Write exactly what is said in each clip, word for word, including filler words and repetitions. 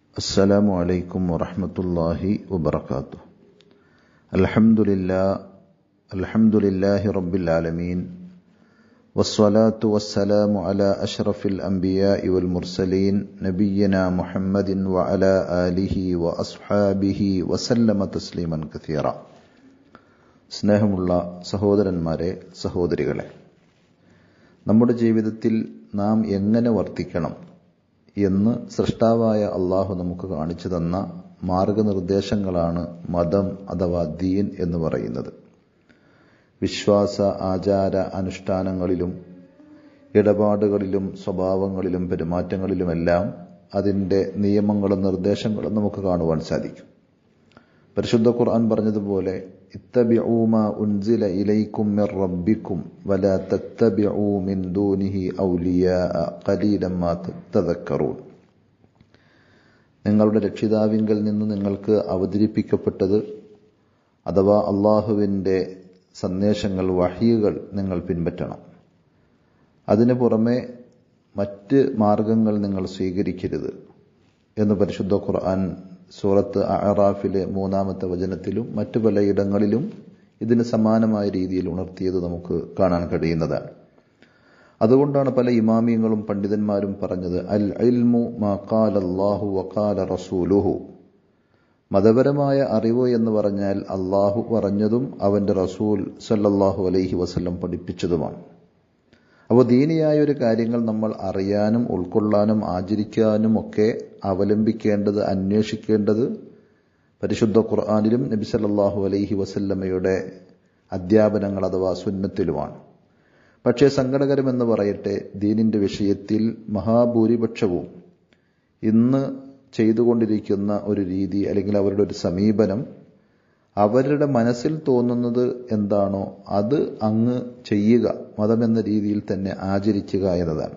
അസ്സലാമു അലൈക്കും വറഹ്മത്തുള്ളാഹി വബറകാതുഹു. അൽഹംദുലില്ലാഹ് അൽഹംദുലില്ലാഹി റബ്ബിൽ ആലമീൻ വസ്സലാത്തു വസ്സലാമു അലാ അഷ്റഫിൽ അംബിയാഇ വൽ മുർസലീൻ നബിയ്യിനാ മുഹമ്മദിൻ വഅലാ ആലിഹി വഅസ്ഹാബിഹി വസല്ലമ തസ്ലീമൻ കസീറ. സ്നേഹമുള്ള സഹോദരന്മാരെ, സഹോദരികളെ, നമ്മുടെ ജീവിതത്തിൽ നാം എങ്ങനെ വർത്തിക്കണം എന്ന് സൃഷ്ടാവായ അള്ളാഹു നമുക്ക് കാണിച്ചു തന്ന മാർഗനിർദ്ദേശങ്ങളാണ് മതം അഥവാ ദീൻ എന്ന് പറയുന്നത്. വിശ്വാസ ആചാര അനുഷ്ഠാനങ്ങളിലും ഇടപാടുകളിലും സ്വഭാവങ്ങളിലും പെരുമാറ്റങ്ങളിലുമെല്ലാം അതിൻ്റെ നിയമങ്ങളും നിർദ്ദേശങ്ങളും നമുക്ക് കാണുവാൻ സാധിക്കും. പരിശുദ്ധ ഖുർആൻ പറഞ്ഞതുപോലെ ഇത്തബിഉ മാ ഉൻസില ഇലൈക്കും മിർ റബ്ബിക്കും വലാ തത്തബിഉ മിൻ ദൂനിഹി ഔലിയാഅ ഖലീലൻ മാ തദക്കറൂൻ. നിങ്ങളുടെ രക്ഷിതാവിങ്കൽ നിന്ന് നിങ്ങൾക്ക് അവതരിപ്പിക്കപ്പെട്ടത് അഥവാ അള്ളാഹുവിൻ്റെ സന്ദേശങ്ങൾ, വഹീകൾ നിങ്ങൾ പിൻപറ്റണം. അതിനു പുറമെ മറ്റ് മാർഗങ്ങൾ നിങ്ങൾ സ്വീകരിക്കരുത് എന്ന് പരിശുദ്ധ ഖുർആൻ സൂറത്ത് അഅറാഫിലെ മൂന്നാമത്തെ വചനത്തിലും മറ്റു പലയിടങ്ങളിലും ഇതിന് സമാനമായ രീതിയിൽ ഉണർത്തിയത് നമുക്ക് കാണാൻ കഴിയുന്നതാണ്. അതുകൊണ്ടാണ് പല ഇമാമിയങ്ങളും പണ്ഡിതന്മാരും പറഞ്ഞത് അൽ ഇൽമു മാ ഖാല അല്ലാഹു വഖാല റസൂലുഹു. മതപരമായ അറിവ് എന്ന് പറഞ്ഞാൽ അള്ളാഹു പറഞ്ഞതും അവന്റെ റസൂൽ സല്ലല്ലാഹു അലൈഹി വസല്ലം പഠിപ്പിച്ചതുമാണ്. അപ്പോൾ ദീനിയായ ഒരു കാര്യങ്ങൾ നമ്മൾ അറിയാനും ഉൾക്കൊള്ളാനും ആചരിക്കാനും ഒക്കെ അവലംബിക്കേണ്ടത്, അന്വേഷിക്കേണ്ടത് പരിശുദ്ധ ഖുർആനിലും നബി സല്ലല്ലാഹു അലൈഹി വസല്ലമയുടെ അധ്യാപനങ്ങൾ അഥവാ സുന്നത്തിലുമാണ്. പക്ഷേ സങ്കടകരമെന്ന് പറയട്ടെ, ദീനിന്റെ വിഷയത്തിൽ മഹാഭൂരിപക്ഷവും ഇന്ന് ചെയ്തുകൊണ്ടിരിക്കുന്ന ഒരു രീതി അല്ലെങ്കിൽ അവരുടെ ഒരു സമീപനം, അവരുടെ മനസ്സിൽ തോന്നുന്നത് എന്താണോ അത് അങ്ങ് ചെയ്യുക, മതമെന്ന രീതിയിൽ തന്നെ ആചരിക്കുക എന്നതാണ്.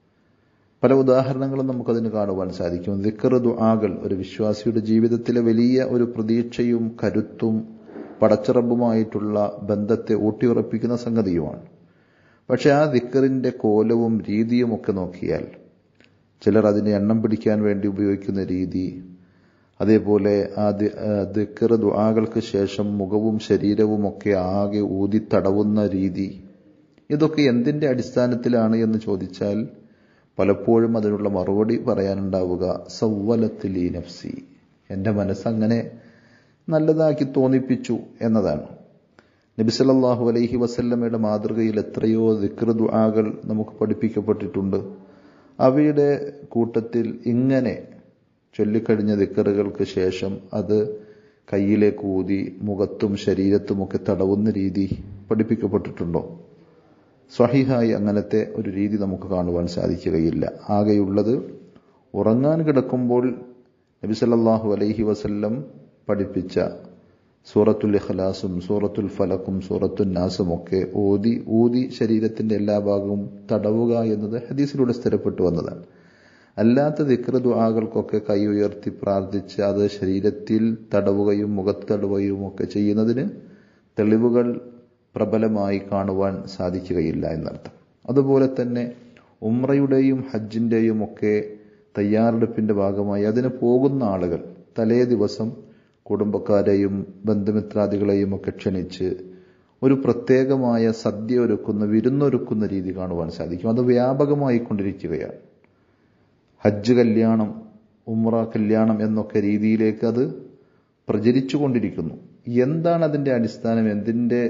പല ഉദാഹരണങ്ങളും നമുക്കതിന് കാണുവാൻ സാധിക്കും. ദിക്ർ, ദുആകൾ ഒരു വിശ്വാസിയുടെ ജീവിതത്തിലെ വലിയ ഒരു പ്രതീക്ഷയും കരുത്തും പടച്ചറബുമായിട്ടുള്ള ബന്ധത്തെ ഊട്ടിയുറപ്പിക്കുന്ന സംഗതിയുമാണ്. പക്ഷെ ആ ദിക്റിന്റെ കോലവും രീതിയും ഒക്കെ നോക്കിയാൽ ചിലർ അതിനെ എണ്ണം പിടിക്കാൻ വേണ്ടി ഉപയോഗിക്കുന്ന രീതി, അതേപോലെ ആ ദിക്ർ ദുആകൾക്ക് ശേഷം മുഖവും ശരീരവും ഒക്കെ ആകെ ഊതി തടവുന്ന രീതി, ഇതൊക്കെ എന്തിന്റെ അടിസ്ഥാനത്തിലാണ് എന്ന് ചോദിച്ചാൽ പലപ്പോഴും അതിനുള്ള മറുപടി പറയാനുണ്ടാവുക സവ്വലത്ത് ലീ നഫ്സി, എൻ്റെ മനസ്സങ്ങനെ നല്ലതാക്കി തോന്നിപ്പിച്ചു എന്നതാണ്. നബി സല്ലല്ലാഹു അലൈഹി വസല്ലമയുടെ മാതൃകയിൽ എത്രയോ ദിക്ർ ദുആകൾ നമുക്ക് പഠിപ്പിക്കപ്പെട്ടിട്ടുണ്ട്. അവയുടെ കൂട്ടത്തിൽ ഇങ്ങനെ ചൊല്ലിക്കഴിഞ്ഞ ദിക്റുകൾക്ക് ശേഷം അത് കയ്യിലേക്ക് ഊതി മുഖത്തും ശരീരത്തുമൊക്കെ തടവുന്ന രീതി പഠിപ്പിക്കപ്പെട്ടിട്ടുണ്ടോ? സ്വഹീഹായി അങ്ങനത്തെ ഒരു രീതി നമുക്ക് കാണുവാൻ സാധിക്കുകയില്ല. ആകെയുള്ളത് ഉറങ്ങാൻ കിടക്കുമ്പോൾ നബി സല്ലല്ലാഹു അലൈഹി വസല്ലം പഠിപ്പിച്ച സൂറത്തുൽ ഇഖ്ലാസും സൂറത്തുൽ ഫലക്കും സൂറത്തുൻ നാസും ഒക്കെ ഓതി ഊതി ശരീരത്തിന്റെ എല്ലാ ഭാഗവും തടവുക എന്നത് ഹദീസിലൂടെ സ്ഥിരപ്പെട്ടു വന്നതാണ്. അല്ലാത്ത ദിക്ർ ദുആകൾക്കൊക്കെ കൈ ഉയർത്തി പ്രാർത്ഥിച്ച് അത് ശരീരത്തിൽ തടവുകയും മുഖത്ത് തടവുകയും ഒക്കെ ചെയ്യുന്നതിന് തെളിവുകൾ പ്രബലമായി കാണുവാൻ സാധിക്കുകയില്ല എന്നർത്ഥം. അതുപോലെ തന്നെ ഉംറയുടെയും ഹജ്ജിന്റെയും ഒക്കെ തയ്യാറെടുപ്പിന്റെ ഭാഗമായി അതിന് പോകുന്ന ആളുകൾ തലേ ദിവസം കുടുംബക്കാരെയും ബന്ധുമിത്രാദികളെയും ഒക്കെ ക്ഷണിച്ച് ഒരു പ്രത്യേകമായ സദ്യ ഒരുക്കുന്ന, വിരുന്നൊരുക്കുന്ന രീതി കാണുവാൻ സാധിക്കും. അത് വ്യാപകമായി കൊണ്ടിരിക്കുകയാണ്. ഹജ്ജ് കല്യാണം, ഉംറ കല്യാണം എന്നൊക്കെ രീതിയിലേക്ക് അത് പ്രചരിച്ചു കൊണ്ടിരിക്കുന്നു. എന്താണ് അതിന്റെ അടിസ്ഥാനം? എന്തിന്റെ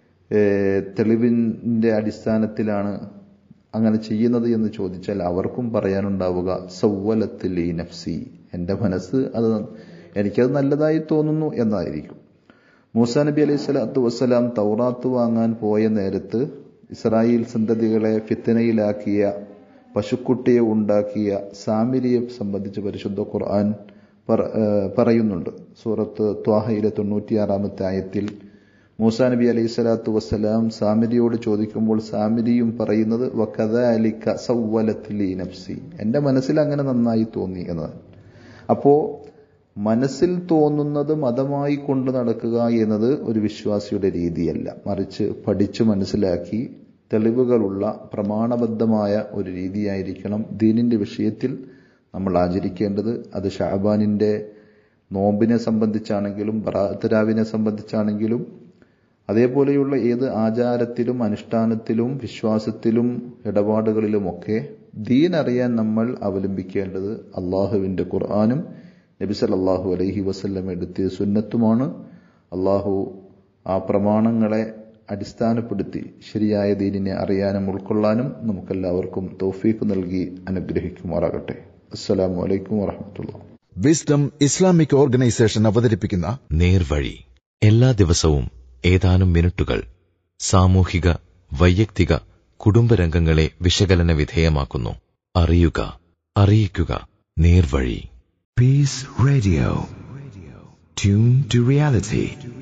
തെളിവിന്റെ അടിസ്ഥാനത്തിലാണ് അങ്ങനെ ചെയ്യുന്നത് എന്ന് ചോദിച്ചാൽ അവർക്കും പറയാനുണ്ടാവുക സവ്വലത്ത് ലീ നഫ്സി, എൻ്റെ മനസ്സ് അത് എനിക്കത് നല്ലതായി തോന്നുന്നു എന്നായിരിക്കും. മൂസാ നബി അലൈഹി സ്വലാത്തു വസ്സലാം തൗറാത്ത് വാങ്ങാൻ പോയ നേരത്ത് ഇസ്രായേൽ സന്തതികളെ ഫിത്നയിലാക്കിയ, പശുക്കുട്ടിയെ ഉണ്ടാക്കിയ സാമിരിയെ സംബന്ധിച്ച് പരിശുദ്ധ ഖുർആൻ പറയുന്നുണ്ട്. സൂറത്ത് ത്വാഹയിലെ തൊണ്ണൂറ്റിയാറാമത്തെ ആയത്തിൽ മൂസാ നബി അലൈഹി സ്വലാത്തു വസ്സലാം സാമിരിയോട് ചോദിക്കുമ്പോൾ സാമിരിയും പറയുന്നത് വകദാലിക സവ്വലത്ത് ലീ നഫ്സി, എൻ്റെ മനസ്സിൽ അങ്ങനെ നന്നായി തോന്നി എന്നതാണ്. അപ്പോ മനസ്സിൽ തോന്നുന്നത് മതമായി കൊണ്ടു നടക്കുക എന്നത് ഒരു വിശ്വാസിയുടെ രീതിയല്ല, മറിച്ച് പഠിച്ചു മനസ്സിലാക്കി തെളിവുകളുള്ള പ്രമാണബദ്ധമായ ഒരു രീതിയായിരിക്കണം ദീനിന്റെ വിഷയത്തിൽ നമ്മൾ ആചരിക്കേണ്ടത്. അത് ഷഅബാനിന്റെ നോമ്പിനെ സംബന്ധിച്ചാണെങ്കിലും ബറാഅത്ത് രാവിനെ സംബന്ധിച്ചാണെങ്കിലും അതേപോലെയുള്ള ഏത് ആചാരത്തിലും അനുഷ്ഠാനത്തിലും വിശ്വാസത്തിലും ഇടപാടുകളിലുമൊക്കെ ദീൻ അറിയാൻ നമ്മൾ അവലംബിക്കേണ്ടത് അള്ളാഹുവിന്റെ ഖുർആനും നബി സല്ലല്ലാഹു അലൈഹി വസല്ലം എടുത്തിയ സുന്നത്തുമാണ്. അള്ളാഹു ആ പ്രമാണങ്ങളെ അടിസ്ഥാനപ്പെടുത്തി ശരിയായ ദീനിനെ അറിയാനും ഉൾക്കൊള്ളാനും നമുക്കെല്ലാവർക്കും തൗഫീഖ് നൽകി അനുഗ്രഹിക്കുമാറാകട്ടെ. അസ്സലാമു അലൈക്കും വറഹ്മത്തുള്ളാഹി. വിസ്ഡം ഇസ്ലാമിക് ഓർഗനൈസേഷൻ അവതരിപ്പിക്കുന്ന നേർവഴി എല്ലാ ദിവസവും ഏതാനും മിനിറ്റുകൾ സാമൂഹിക, വൈയക്തിക, കുടുംബരംഗങ്ങളെ വിശകലന വിധേയമാക്കുന്നു. അറിയുക, അറിയിക്കുക, നേർവഴി. Peace Radio. Tune to reality.